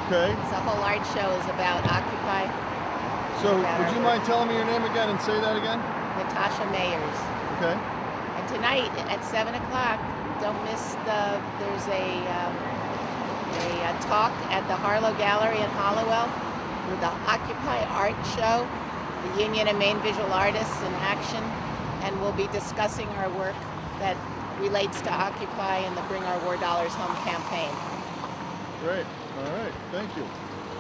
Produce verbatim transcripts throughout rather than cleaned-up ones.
Okay. So the whole art show is about Occupy. So about would you work. mind telling me your name again and say that again? Natasha Mayers. Okay. And tonight at seven o'clock, don't miss the, there's a, um, a, a talk at the Harlow Gallery in Hollowell with the Occupy Art Show, the Union of Maine Visual Artists in action, and we'll be discussing our work that relates to Occupy and the Bring Our War Dollars Home campaign. Great. All right. Thank you.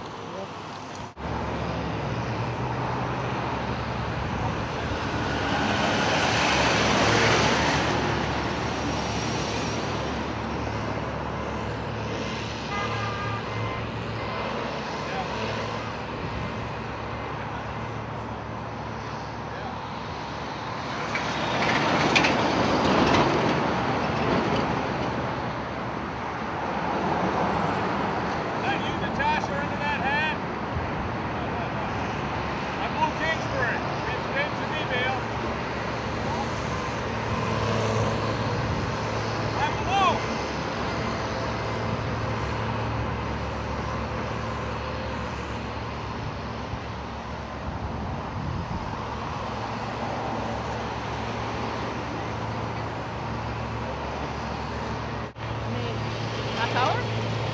Power? The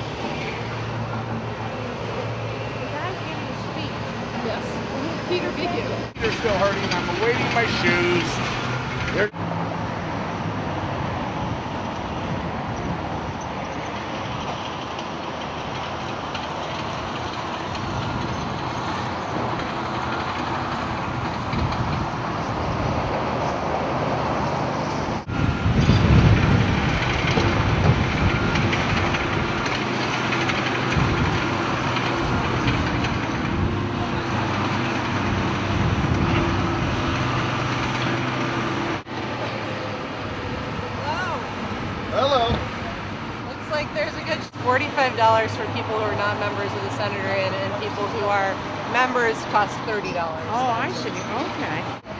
guy gave me a speech. Yes. Peter Video. They're still hurting. I'm awaiting my shoes. They're Hello. Looks like there's a good forty-five dollars for people who are not members of the Senatorian, and people who are members cost thirty dollars. Oh, I see. Okay.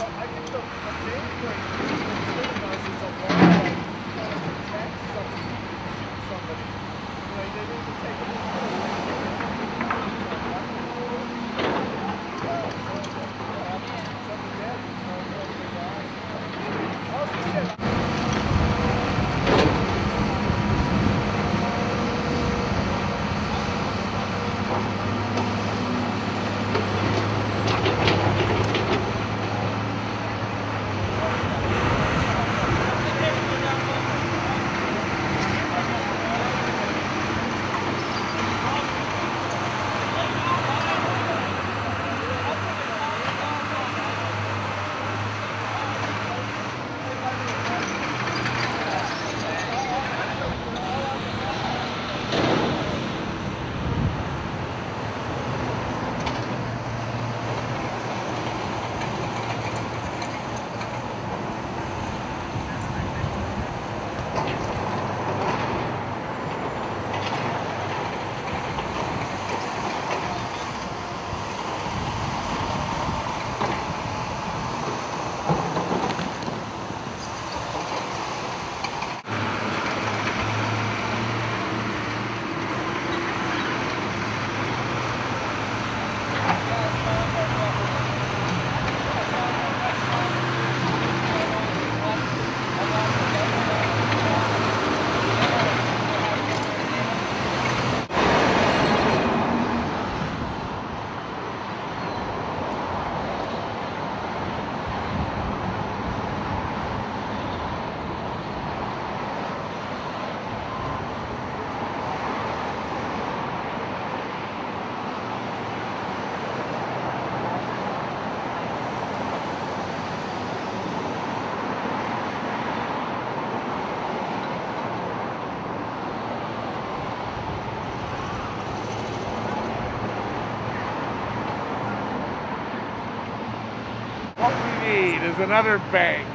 what we need is another bag.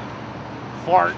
Fart.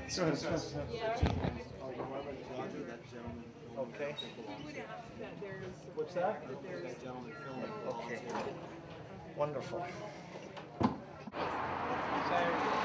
Go ahead, Spencer. Okay. What's that? Okay. Wonderful. Saturday.